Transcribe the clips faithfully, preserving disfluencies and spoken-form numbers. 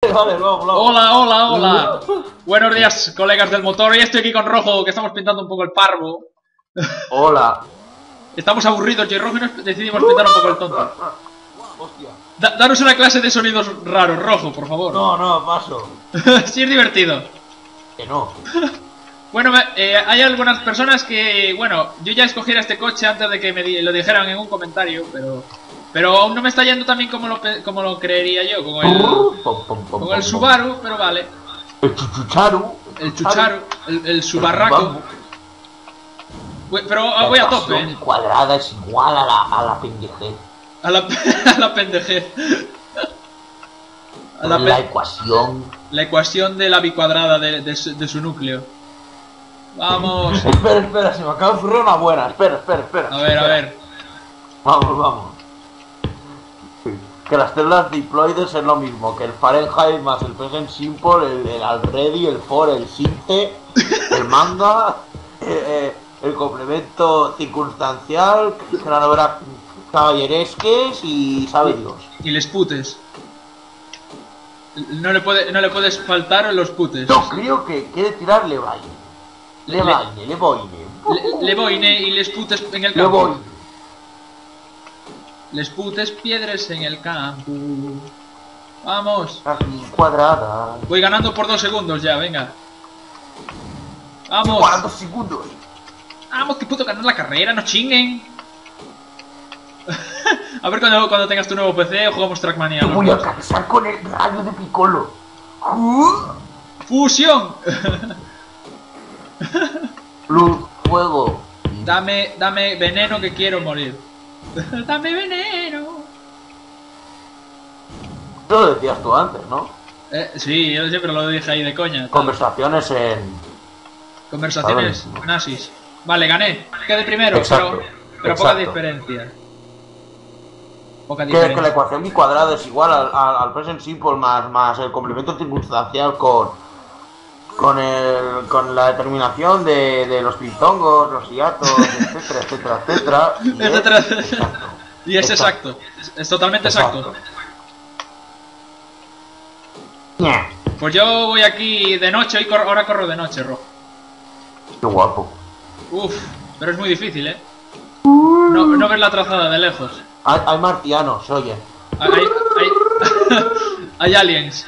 Vale, vale, vamos, vamos. Hola, hola, hola. Buenos días, colegas del motor. Hoy estoy aquí con Rojo, que estamos pintando un poco el parvo. Hola. Estamos aburridos, y Rojo y nos decidimos pintar un poco el tonto. Hostia. Da danos una clase de sonidos raros, Rojo, por favor. No, no, paso. Sí, es divertido. Que no. Bueno, eh, hay algunas personas que, bueno, yo ya escogiera este coche antes de que me di lo dijeran en un comentario, pero pero aún no me está yendo tan bien como lo, como lo creería yo, como el, como el Subaru, pero vale. El chuchucharu. El Chucharu, el, el Subarraco. Pero ah, voy a tope, La eh. cuadrada es igual a la, a la pendejez. A la, a la pendejez. A la, la pe ecuación. La ecuación de la bicuadrada de, de, su, de su núcleo. Vamos. Espera, espera, se me acaba de ocurrir una buena. Espera, espera, espera. A ver, espera. a ver. Vamos, vamos. Que las células diploides es lo mismo que el Fahrenheit más el Present Simple, el, el Already, el For, el Sinte, el Manga, eh, eh, el complemento circunstancial, que la novela caballeresques y sabe Dios. Y les putes. No le, puede, no le puedes faltar los putes. No, creo que quiere tirar Levaine. Levaine, Levaine. Le, Levaine y les putes en el campo. Levaine. Les putes piedras en el campo. Vamos. Aquí cuadrada. Voy ganando por dos segundos ya, venga. Vamos. ¿Cuántos segundos? Vamos, que puto ganar la carrera, no chinguen. A ver cuando, cuando tengas tu nuevo P C jugamos Trackmania. Te voy a cansar con el rayo de Piccolo. ¡Fusión! Luz, fuego. Dame, dame veneno que quiero morir. Dame veneno. Eso lo decías tú antes, ¿no? Eh, sí, yo siempre lo dije ahí de coña. Tal. Conversaciones en... Conversaciones nazis. Vale, gané. Quedé primero, Exacto. pero, pero poca diferencia. Poca Que, diferencia. que la ecuación bicuadrada es igual al, al, al present simple más, más el complemento circunstancial con con el con la determinación de, de los pintongos, los hiatos, etcétera, etcétera, etcétera. Y etcétera. Es exacto. Y es exacto. exacto. Es, es totalmente exacto. exacto. Pues yo voy aquí de noche, y cor ahora corro de noche, Rojo. Qué guapo. Uf, pero es muy difícil, ¿eh? No, no ves la trazada de lejos. Hay, hay martianos, oye. Hay, hay, hay, hay aliens.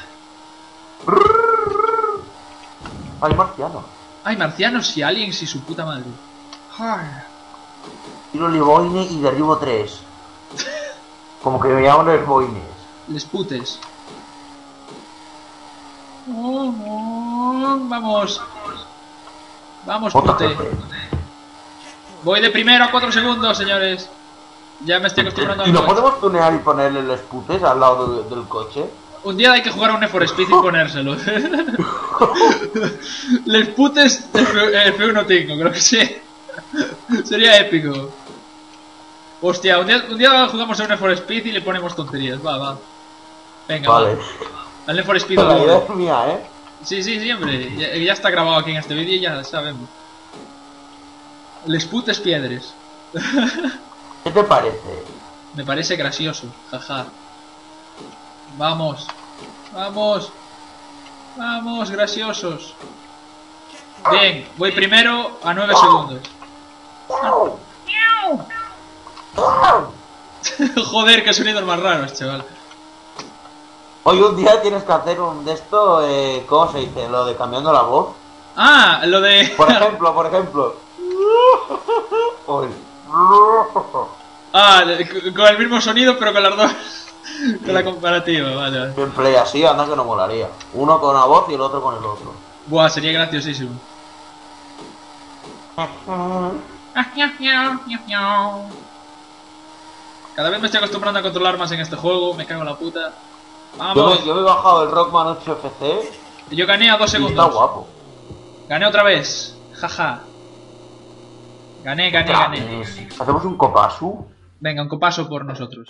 Hay marcianos. Hay marcianos y aliens y su puta madre. Tiro Levaine y derribo tres. Como que me llaman los boines. Les putes. Oh, oh, vamos. Vamos, pute. Voy de primero a cuatro segundos, señores. Ya me estoy acostumbrando a... ¿Y no podemos tunear y ponerle los putes al lado de, del coche? Un día hay que jugar a un Need for Speed y ponérselo. Les putes F uno cinco, creo que sí. Sería épico. Hostia, un día, un día jugamos a un Need for Speed y le ponemos tonterías. Va, va. Venga, vale. Va. Al Need for Speed. La idea es mía, ¿eh? Sí, sí, siempre. Ya, ya está grabado aquí en este vídeo y ya sabemos. Les putes piedres. ¿Qué te parece? Me parece gracioso, jaja. Vamos, vamos, vamos, graciosos. Bien, voy primero a nueve segundos. Joder, qué sonidos más raros, chaval. Hoy un día tienes que hacer un de esto, eh, ¿cómo se dice? Lo de cambiando la voz. Ah, lo de... Por ejemplo, por ejemplo. Ah, con el mismo sonido pero con las dos. Con la comparativa, vale. Gameplay así, anda que no molaría. Uno con una voz y el otro con el otro. Buah, sería graciosísimo. Cada vez me estoy acostumbrando a controlar más en este juego, me cago en la puta. Vamos. Yo me, yo me he bajado el Rockman ocho F C. Yo gané a dos segundos. Está guapo. Gané otra vez. Jaja. Gané, gané, gané. ¿Hacemos un copasu? Venga, un copaso por nosotros.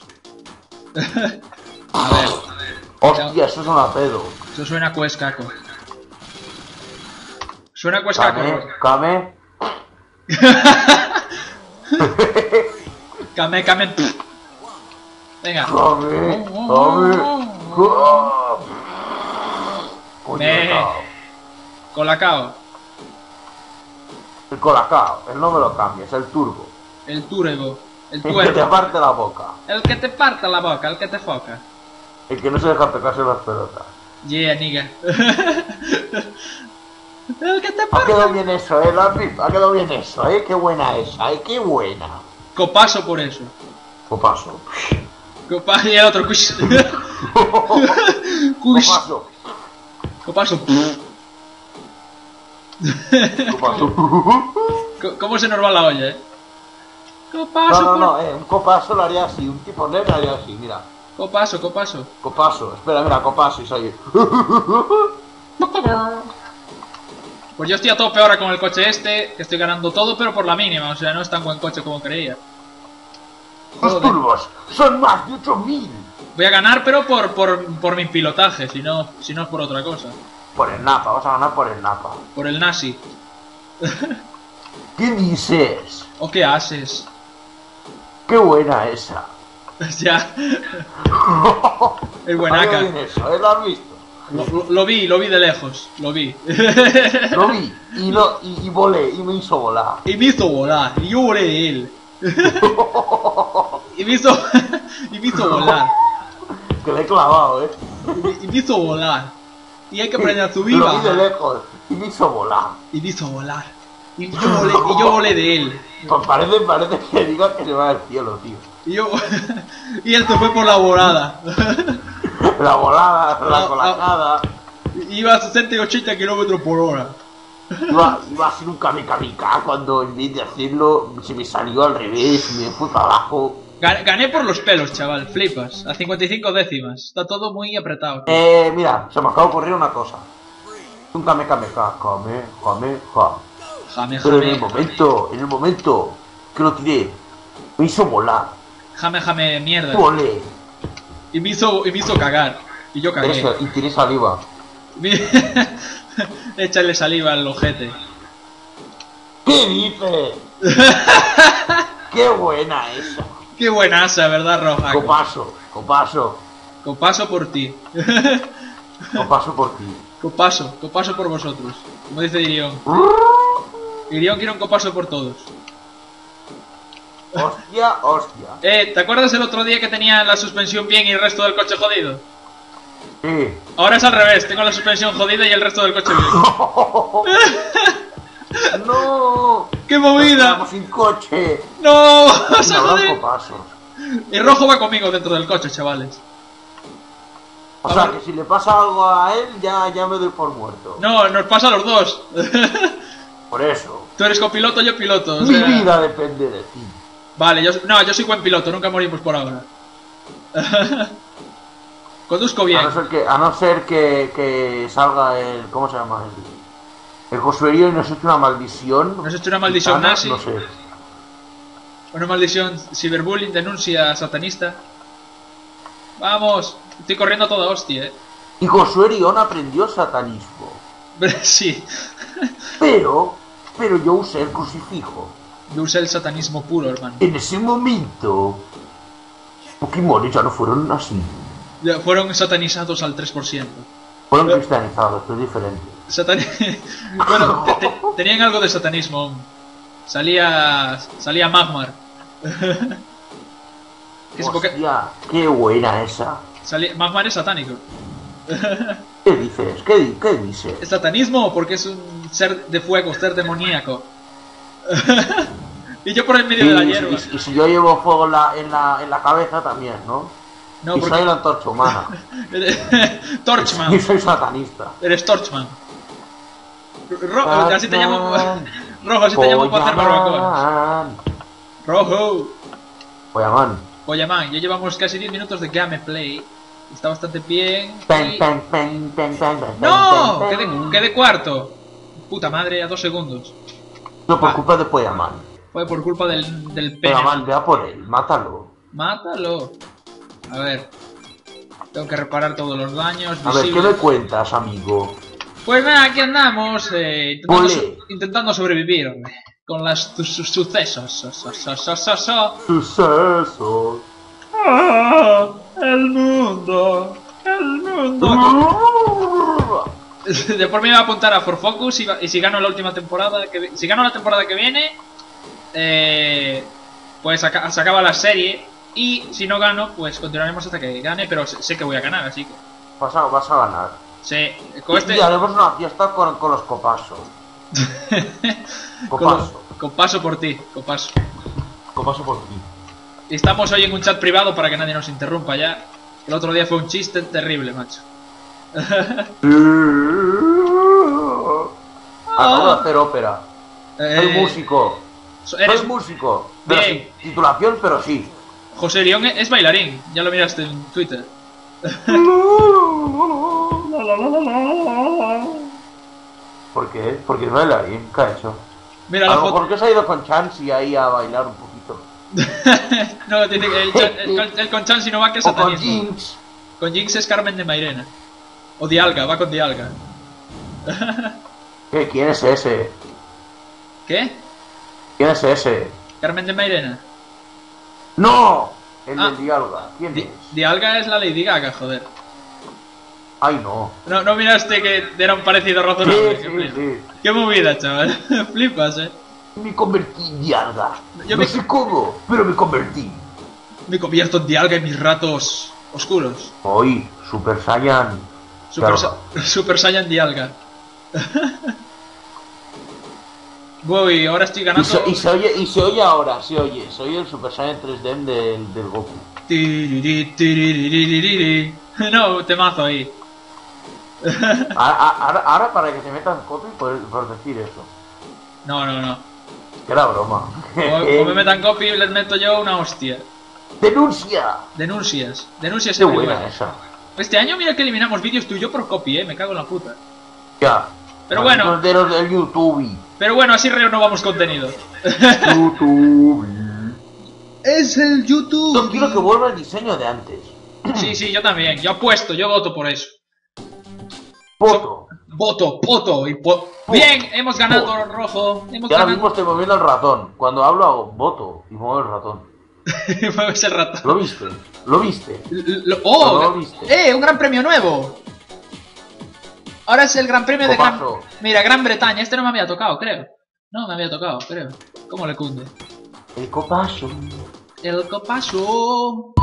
A ver. Hostia, eso es una pedo. Eso suena a cuescaco. Suena a cuescaco. Kame, Kame, kame. Venga. Kame, kame. Puñetao. Colacao. El colacao, el no me lo cambies, el turbo. El turbo. El El que te tuerco. parte la boca. El que te parta la boca, el que te foca. El que no se deja pegarse las pelotas. Yeah, nigga. El que te Ha parta. quedado bien eso, eh, Larry. Ha quedado bien eso, eh. Qué buena esa, eh. Qué buena. Copaso por eso. Copaso. Copaso y el otro. Cush. Cush. Copaso. Copaso. Copaso. Co- ¿Cómo se nos va la olla, eh? Copaso No, no, por... no, eh. Un copaso lo haría así. Un tipo negro haría así, mira. Copaso, copaso. Copaso. Espera, mira, copaso y soy. Pues yo estoy a tope ahora con el coche este, que estoy ganando todo, pero por la mínima, o sea, no es tan buen coche como creía. Los Joder. turbos son más de ocho mil. Voy a ganar, pero por, por, por mi pilotaje, si no, si no es por otra cosa. Por el Napa, vas a ganar por el Napa. Por el nazi. ¿Qué dices? ¿O qué haces? Qué buena esa. Ya. El ¿A buenaca. qué viene eso? ¿Eh? ¿Lo has visto? Lo, lo- lo vi, lo vi de lejos, lo vi. Lo vi y, no, y, y volé y me hizo volar. Y me hizo volar, y yo volé de él. Y me hizo, y me hizo volar. Que le he clavado, eh. Y me, y me hizo volar. Y hay que aprender a subir. Lo vi de bajar. lejos y me hizo volar. Y me hizo volar. Y yo volé, y yo volé de él. Pues parece, parece que diga que se va al cielo, tío. Y yo. Y él se fue por la volada. La volada, Ah, la colacada. Iba a sesenta y ochenta kilómetros por hora. Iba, iba a ser un kamikaze cuando en vez de hacerlo se me salió al revés, me fui para abajo. Gan- Gané por los pelos, chaval, flipas. A cincuenta y cinco décimas. Está todo muy apretado. Eh, mira, se me acaba de ocurrir una cosa. Un kame kame ka, kame, kame, ja. Jame, Pero en el jame. momento, en el momento que lo tiré, me hizo volar. Jame, jame, mierda. Volé. Y me hizo, y me hizo cagar. Y yo cagué. Tiré- Y tiré saliva. Mi- Échale saliva al ojete. ¿Qué dices? ¡Qué buena esa! Qué buenaza, ¿verdad, Roja? Copaso, copaso, Copaso por ti. copaso por ti. Copaso, copaso por vosotros. Como dice Irión. Irión quiere un copaso por todos. Hostia, hostia. Eh, ¿te acuerdas el otro día que tenía la suspensión bien y el resto del coche jodido? Sí. Ahora es al revés, tengo la suspensión jodida y el resto del coche bien. ¡No! ¡Qué Nos movida! quedamos sin coche. ¡No! No ¡Se habrán jode! copasos. Y Rojo va conmigo dentro del coche, chavales. O sea, que si le pasa algo a él, ya, ya me doy por muerto. No, nos pasa a los dos. Por eso. Tú eres copiloto, yo piloto. o Mi sea- vida depende de ti. Vale, yo, no, yo soy buen piloto, nunca morimos por ahora. Conduzco A bien. no ser que, a no ser que, que salga el... ¿Cómo se llama? El, el Josuerio y nos eche una maldición. Nos ha hecho una maldición gitana, nazi. No sé. Una maldición ciberbullying, denuncia satanista. Vamos, estoy corriendo a toda hostia, eh. Y Josuerion aprendió satanismo. Sí, Pero, pero yo usé el crucifijo. yo usé el satanismo puro, hermano. En ese momento, Pokémon ya no fueron así. Ya fueron satanizados al tres por ciento. Fueron cristianizados, esto es diferente. Satani... bueno, te- te- tenían algo de satanismo aún. Salía... Salía Magmar. Que es porque... Hostia, qué buena esa. Salía... Magmar es satánico. ¿Qué dices? ¿Qué, di- qué dices? ¿Es satanismo porque es un ser de fuego, ser demoníaco? Y yo por el medio de la Y, hierba. y- y si yo llevo fuego en la, en la, en la cabeza también, ¿no? No, y soy porque... la antorcha humana. Torchman. Y soy satanista. Eres Torchman. Ro así te llamo... Rojo, así te llamo para hacer barbacoa. Rojo. Poyaman. Poyaman, ya llevamos casi diez minutos de gameplay. Está bastante bien. Pen, y- pen, pen, pen, pen, pen, ¡No! pen, Quedé, pen. quedé cuarto. Puta madre, a dos segundos. No, por Va. culpa de Poyaman. Fue por culpa del, del pene. Poyaman, vea por él, mátalo. Mátalo. A ver. Tengo que reparar todos los daños. A ver, ¿qué visibles. me cuentas, amigo? Pues nada, aquí andamos. Eh, intentando, Ole. so- intentando sobrevivir, hombre. Con las su- su- sucesos. So- so- so- so- so- so. Sucesos. Ah, el mundo. El mundo. De por mí me voy a apuntar a For Focus y, va- y si gano la última temporada, que, vi- si gano la temporada que viene, eh, pues aca- se acaba la serie. Y si no gano, pues continuaremos hasta que gane, pero sé, sé que voy a ganar, así que... Vas a, vas a ganar. Sí, con este... Y haremos una fiesta con, con los copasos. con, Copaso. con paso por ti, con paso. Copaso por ti. Y estamos hoy en un chat privado para que nadie nos interrumpa ya. El otro día fue un chiste terrible, macho. Acabo de hacer ópera. Eh, Soy músico. so- Eres... Soy músico. Pero Bien. sin titulación, pero sí. José León es bailarín, ya lo miraste en Twitter. ¿Por qué? Porque es bailarín. ¿Qué ha hecho? Mira A la lo foto. mejor que se ha ido con Chansey ahí a bailar un poquito. No, dice que el, Chan- el, con- el con Chansey no va, que es O con satanismo. Jinx. Con Jinx es Carmen de Mairena. O Dialga, va con Dialga. ¿Qué? ¿Quién es ese? ¿Qué? ¿Quién es ese? Carmen de Mairena. ¡No! El Ah. del Dialga. ¿Quién Di- es? Dialga es la Lady Gaga, joder. Ay, no. No, no miraste que era un parecido Sí, razonable. Qué sí, flipa. sí. Qué movida, chaval. Flipas, eh. Me convertí en Dialga. Yo no me- sé cómo, pero me convertí. Me convierto en Dialga en mis ratos oscuros. Hoy, Super Saiyan. Super, Dialga. Sa- Super Saiyan Dialga. Voy, ahora estoy Y ganando. se, y se oye, y se oye ahora, se oye, se oye el Super Saiyan tres D del, del Goku. Tiriri, tiririririri. No, temazo ahí. Ahora, ahora, ahora para que te metan copy por, por decir eso. No, no, no. Que era broma. Como, como me metan copy, les meto yo una hostia. ¡Denuncia! Denuncias. Denuncias Qué everywhere. buena esa. Este año mira que eliminamos vídeos tuyo por copy, eh. Me cago en la puta. Ya. Pero bueno. Los de los del YouTube. Pero bueno, así renovamos contenido. YouTube. Es el YouTube. Yo quiero que vuelva el diseño de antes. Sí, sí, yo también. Yo apuesto, yo voto por eso. Foto. Voto, voto y po- Bien, hemos ganado rojo. Hemos Y ahora ganado. mismo estoy moviendo el ratón. Cuando hablo hago voto y muevo el ratón. Mueves el rato. ¿Lo viste? ¿Lo viste? L- lo- ¡Oh! ¿No lo viste? ¡Eh! ¡Un gran premio nuevo! Ahora es el gran premio de Gran... Copazo. Mira, Gran Bretaña. Este no me había tocado, creo. No me había tocado, creo. ¿Cómo le cunde? El copazo. El copazo.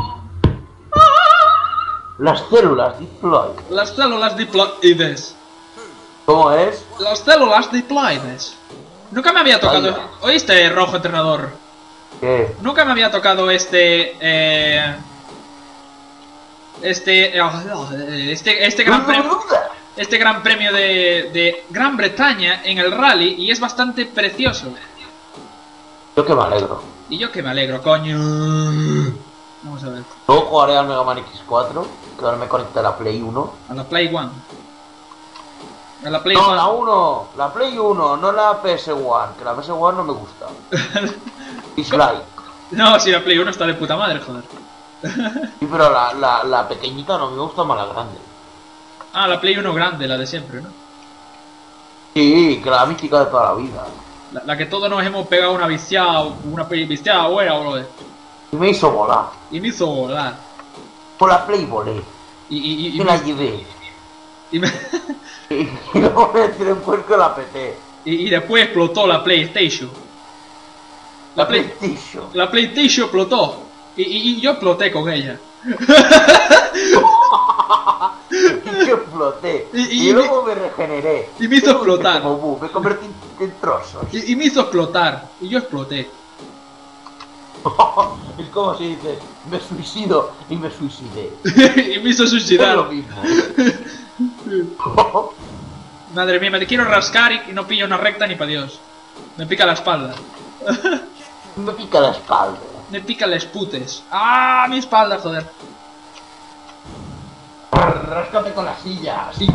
Las células diploid. Las células diploides. ¿Cómo es? Las células diploides. Nunca me había tocado... Vaya. ¿Oíste, rojo entrenador? ¿Qué? Nunca me había tocado este... Eh... Este... eh, Este, este gran premio... Este gran premio de, de Gran Bretaña en el rally y es bastante precioso. Yo que me alegro. Y yo que me alegro, coño. Vamos a ver. Luego jugaré al Mega Man X cuatro, que ahora me conecta a la Play uno. A la Play One. A la Play No, One. la uno, la Play uno, no la P S uno, que la P S uno no me gusta. Dislike. No, si la Play uno está de puta madre, joder. Sí, pero la, la, la pequeñita no me gusta más la grande. Ah, la Play uno grande, la de siempre, ¿no? Sí, que la mística de toda la vida. La, la que todos nos hemos pegado una viciada, una viciada buena, bro. Y me hizo volar. Y me hizo volar. Por la Play volé. Y, y, y, y Me la me- llevé. y me- Y luego me tiré un puerco y la peté. y- y después explotó la PlayStation. La, La Play, PlayStation. la PlayStation explotó. Y, y- y yo exploté con ella. Y yo exploté. Y- Y, y luego me, regeneré. y me hizo Luego hice explotar. como Bu, me convertí en, en trozos. Y, y me hizo explotar. Y yo exploté. Es como si dices, me suicido y me suicidé. Y me hizo Es lo suicidar. mismo. Madre mía, me quiero rascar y y no pillo una recta ni para Dios. Me pica la espalda. Me pica la espalda. Me pica las putes. ¡Ah! Mi espalda, joder. Ráscate con la silla. Sí.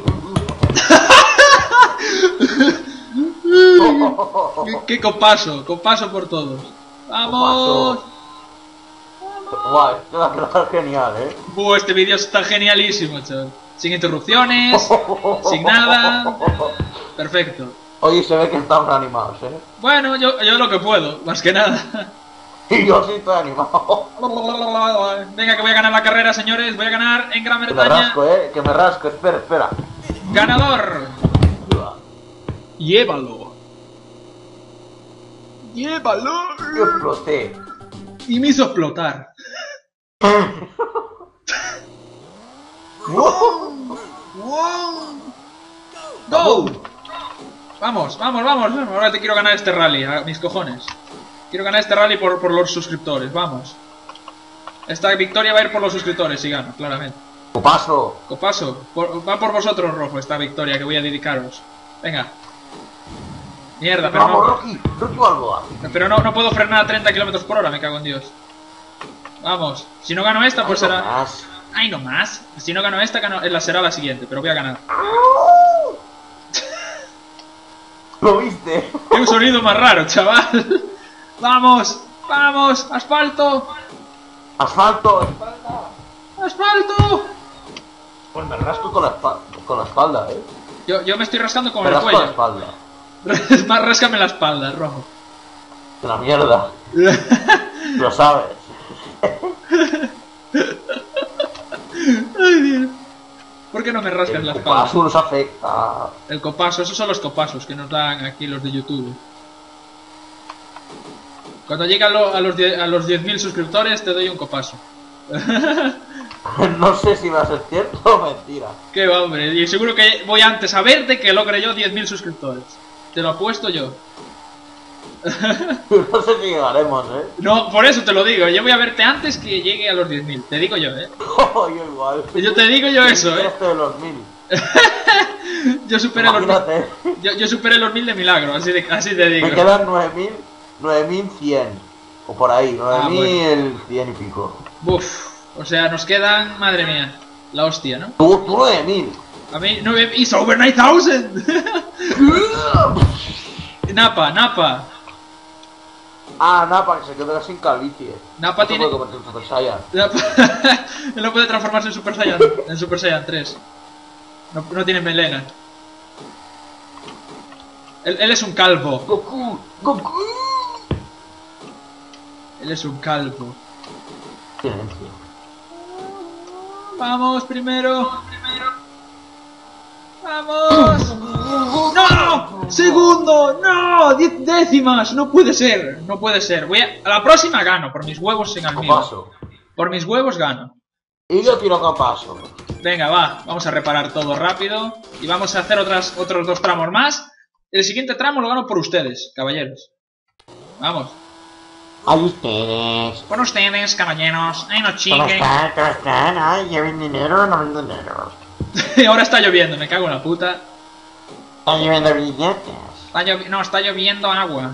¿Qué, qué copaso? Copaso por todos. ¡Vamos! Guau, esto va a quedar genial, eh. Buh, este vídeo está genialísimo, chaval. Sin interrupciones, sin nada. Perfecto. Oye, se ve que estamos animados, eh. Bueno, yo, yo lo que puedo, más que nada. Y yo sí estoy animado. Venga, que voy a ganar la carrera, señores. Voy a ganar en Gran Que me Bretaña. rasco, eh. Que me rasco. Espera, espera. ¡Ganador! Llévalo. Llévalo. Yo exploté. Y me hizo explotar. ¡Wow! ¡Wow! ¡Go! Vamos, vamos, vamos. Ahora te quiero ganar este rally, a mis cojones. Quiero ganar este rally por, por los suscriptores, vamos. Esta victoria va a ir por los suscriptores si gano, claramente. Copaso. Copaso, por, va por vosotros, Rojo, esta victoria que voy a dedicaros. Venga. Mierda, pero Vamos, no, Rocky. Rocky Balboa. pero no, no puedo frenar a treinta kilómetros por hora, me cago en Dios. Vamos, si no gano esta, pues Ay, no será... más. ¡Ay, no más! Si no gano esta, gano... la será la siguiente, pero voy a ganar. ¿Lo viste? ¡Qué un sonido más raro, chaval! ¡Vamos! ¡Vamos! ¡Asfalto! Asfalto. Espalda. ¡Asfalto! Pues me rasco con la espalda, con la espalda, eh. Yo, yo me estoy rascando con Me el rasco la cuello. espalda. Más ráscame la espalda, Rojo. De la mierda. Lo sabes. Ay, Dios. ¿Por qué no me rascas El la espalda? copazo nos afecta. El copaso, esos son los copasos que nos dan aquí los de YouTube. Cuando llegue a, lo- a los die- a los diez mil suscriptores te doy un copaso. No sé si va a ser cierto o mentira. Qué va, hombre, y seguro que voy antes a verte que logre yo diez mil suscriptores. Te lo apuesto yo. No sé si llegaremos, eh. No, por eso te lo digo, yo voy a verte antes que llegue a los diez mil. Te digo yo, eh. Yo igual. Yo te digo yo eso, eh. Este de los mil. Yo superé los mil. Imagínate. Yo, yo superé los mil de milagro, así, de, así te digo. Me quedan nueve mil, nueve mil cien. O por ahí, nueve mil cien y pico. Buf, o sea, nos quedan, madre mía, la hostia, ¿no? Tú, tú nueve mil. A mí, no, it's over nine thousand. Napa, Napa. Ah, Napa, que se quedó sin calvicie. Napa No se tiene- puede convertir en Super Saiyan. Napa. Él no puede transformarse en Super Saiyan, en Super Saiyan tres. No, no tiene melena. Él, él es un calvo. Goku, Goku. Él es un calvo. Silencio. Vamos primero. Vamos. ¡No! ¡Segundo! ¡No! ¡Diez décimas! No puede ser. No puede ser. Voy a... a la próxima gano. Por mis huevos en el mío. Copaso. Por mis huevos gano. Y yo tiro copaso. Venga, va. Vamos a reparar todo rápido. Y vamos a hacer otras, otros dos tramos más. El siguiente tramo lo gano por ustedes, caballeros. Vamos. Ay, ustedes. Por ustedes, caballeros. Ay, no ¿Cómo chinguen. están? ¿Cómo están? Ay, lleven dinero, no ven dinero. Ahora está lloviendo, me cago en la puta. Están llevando billetes. Está llovi- no, está lloviendo agua.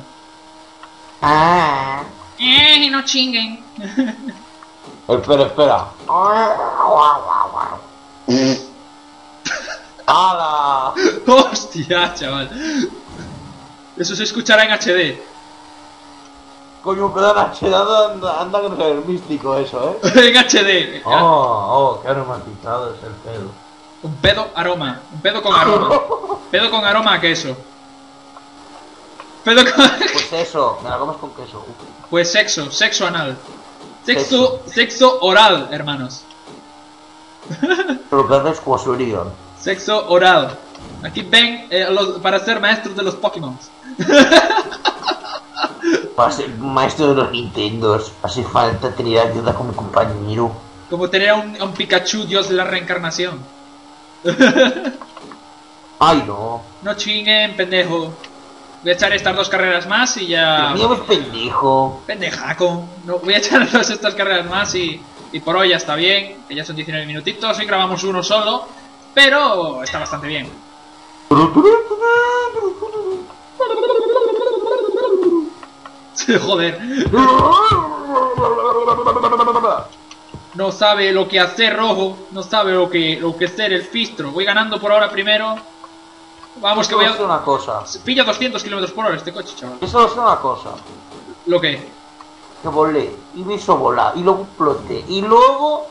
Ah. Eh, no chinguen. Espera, espera. ¡Hala! Hostia, chaval. Eso se escuchará en H D. Coño, pero en H D anda, anda con el místico eso, ¿eh? En H D. Oh, oh, qué aromatizado es el pedo. Un pedo aroma. Un pedo con aroma. Pedo con aroma a queso. Pedo con... Pues eso, me la comes con queso. Pues sexo, sexo anal. Sexo, sexo oral, hermanos. Pero que haces cuasurío. Sexo oral. Aquí ven eh, los- para ser maestros de los Pokémon. Para ser maestro de los Nintendos, hace falta tener ayuda como compañero. Como tener a un, a un Pikachu, dios de la reencarnación. Ay, no. No chinguen, pendejo. Voy a echar estas dos carreras más y ya... El mío es pendejo. Pendejaco. No, voy a echar dos estas carreras más y, y por hoy ya está bien. Que ya son diecinueve minutitos. Hoy grabamos uno solo. Pero está bastante bien. Joder. No sabe lo que hacer, Rojo. No sabe lo que lo que hacer el Fistro. Voy ganando por ahora primero. Vamos que voy Solo sé a... una cosa. Pilla doscientos kilómetros por hora este coche, chaval. Yo solo sé una cosa. ¿Lo que? Que volé y me hizo volar y luego exploté y luego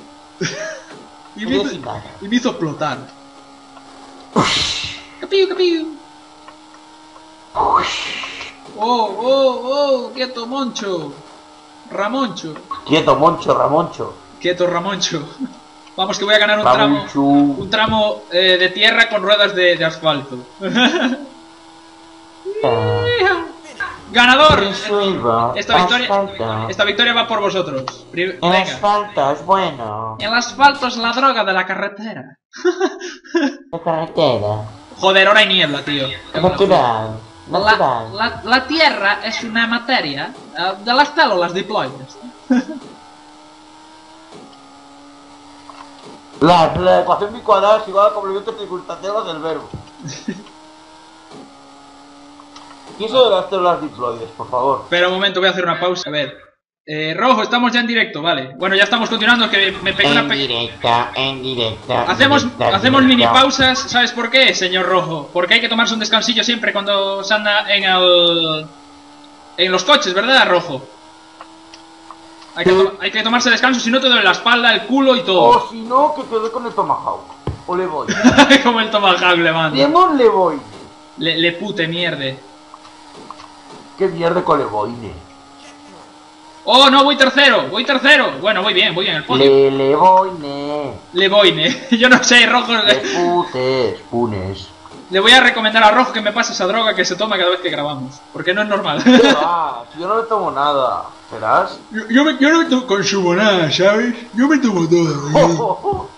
Y me me quedé hizo, sin nada. y me hizo explotar. Capiu, capiu. Oh, oh, oh, quieto, Moncho. Ramoncho. Quieto, Moncho, Ramoncho. Quieto, Ramoncho. Vamos, que voy a ganar un Está tramo, muy chu. un tramo eh, de tierra con ruedas de, de asfalto. ¡Ganador! Resuelva. Esta victoria, Asfalto. esta victoria va por vosotros. Pri- El Venga. asfalto es bueno. El asfalto es la droga de la carretera. La carretera. Joder, ahora hay niebla, tío. Natural. La, Natural. la, la tierra es una materia uh, de las células diploides. La, la ecuación bicuadrada es igual al complemento circunstancial del verbo. ¿Qué es eso de las células diploides, por favor? Pero un momento, voy a hacer una pausa. A ver. Eh, Rojo, estamos ya en directo, vale. Bueno, ya estamos continuando, que me pegué una En pe... directa, en directa. Hacemos, directa, hacemos directa. mini pausas, ¿sabes por qué, señor Rojo? Porque hay que tomarse un descansillo siempre cuando se anda en el... en los coches, ¿verdad, Rojo? Hay que, to- hay que tomarse descanso, si no te duele la espalda, el culo y todo. O si no, que quede con el tomahawk. O le voy. Como el Tomahawk le manda. Demon le voy. Le, le pute mierde. Qué mierda con le voy. Oh, no, voy tercero, voy tercero. Bueno, voy bien, voy bien el podio. Le, le voy, ne. Le voy, ne. Yo no sé, Rojo. Le putes, punes. Le voy a recomendar a Rojo que me pase esa droga que se toma cada vez que grabamos. Porque no es normal. ¿Qué va? Si yo no le tomo nada. ¿Verás? Yo, yo, me, yo no me to- consumo nada, ¿sabes? Yo me tomo todo.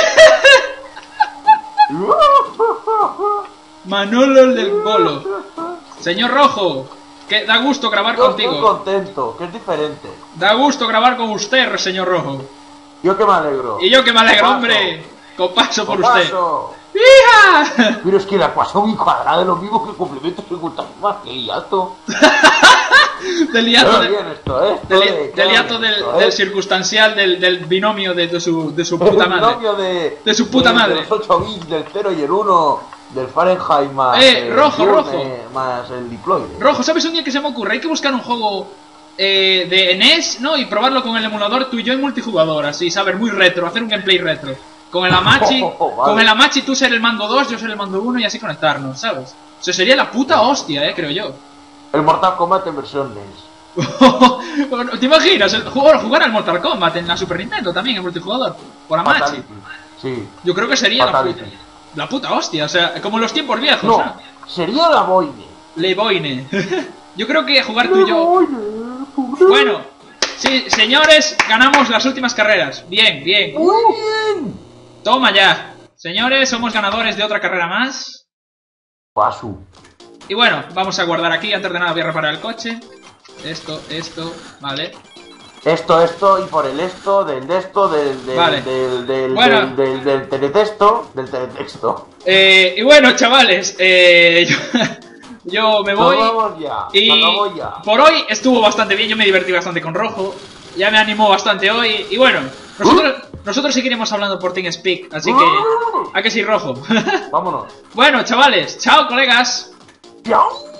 Manolo el del bolo. Señor Rojo, que da gusto grabar Yo estoy contigo. contento, que es diferente. Da gusto grabar con usted, señor Rojo. Yo que me alegro. Y yo que me alegro, Copazo. hombre. Copaso por Copazo. usted. ¡Hija! Pero es que la ecuación cuadrada es lo mismo que el complemento circunstancial más que liato. Del hiato, Pero de- bien esto, ¿eh? del, Esto de- del hiato del, esto, ¿eh? del circunstancial del, del binomio de, de su, de su puta El madre. binomio de, De su puta de- madre. De los ocho bits, del cero y el uno, del Fahrenheit más... Eh, rojo, el rojo. Joule, Más el diploide. Rojo, ¿sabes un día que se me ocurre? Hay que buscar un juego eh, de N E S, ¿no? Y probarlo con el emulador tú y yo en multijugador, así, ¿sabes? Muy retro, hacer un gameplay retro. Con el Amachi, Oh, oh, oh, vale. con el Amachi tú ser el mando dos, yo ser el mando uno y así conectarnos, ¿sabes? Eso sería la puta hostia, eh, creo yo. El Mortal Kombat en versión N E S. ¿Te imaginas? El, jugar, jugar al Mortal Kombat en la Super Nintendo también, en multijugador. Por Amachi. Fatality. Sí. Yo creo que sería la Fatality. puta, la puta hostia, o sea, como en los tiempos viejos, No, ¿no? sería la boine. Leboine. Yo creo que jugar tú y yo... Bueno, sí, señores, ganamos las últimas carreras. Bien, bien. Muy bien. Toma ya. Señores, somos ganadores de otra carrera más. Pasu. Y bueno, vamos a guardar aquí. Antes de nada voy a reparar el coche. Esto, esto, vale. Esto, esto, y por el esto, del de esto, del del Vale. del, del, Bueno. del, del, del teletexto, del teletexto. Eh, y bueno, chavales, eh, yo, yo me voy. Nos vamos ya, Y se acabó ya. por hoy estuvo bastante bien, yo me divertí bastante con Rojo. Ya me animó bastante hoy. Y bueno, nosotros, nosotros seguiremos hablando por TeamSpeak. Así que... ¿A que sí, Rojo? Vámonos. Bueno, chavales, chao, colegas. Chao.